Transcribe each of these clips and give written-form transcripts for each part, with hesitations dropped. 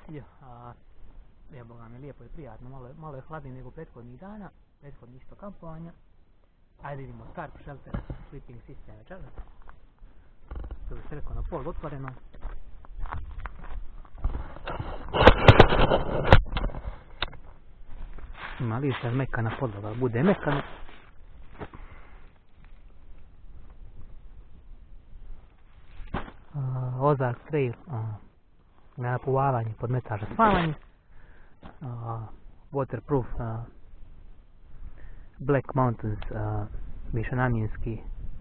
prijatelju. Evo vam je lijepo i prijatno, malo je hladnije nego prethodnih dana, prethodnih isto kampovanja. Ajde vidimo Tarp Shelter Sleeping System večeras. To bi se rekao na pol otvoreno. Ima liša mekana podloga, bude mekano. Ozark Trail, napuvavanje, podmetač za spavanje. Waterproof Black Mountains višenamjenski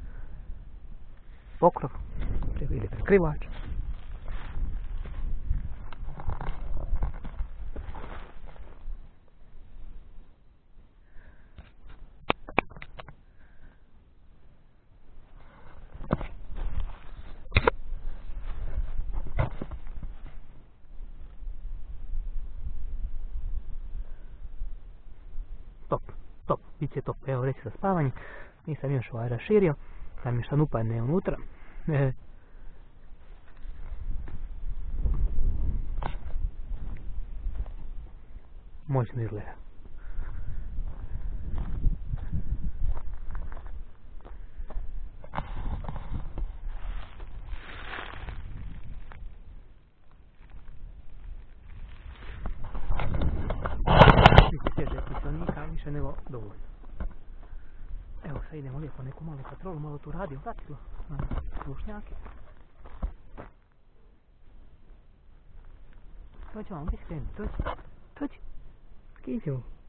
pokrov ili prekrivač. Top, bit će top, evo reći za spavanje, nisam još raširio, da mi šta upadne unutra. Moćno izgleda. Više nego dovoljno. Evo sad idemo lijepo neku malu patrolu, malo tu radio vratilo na slušnjake. Dođi vam, gdje si krenu, dođi, skidimo.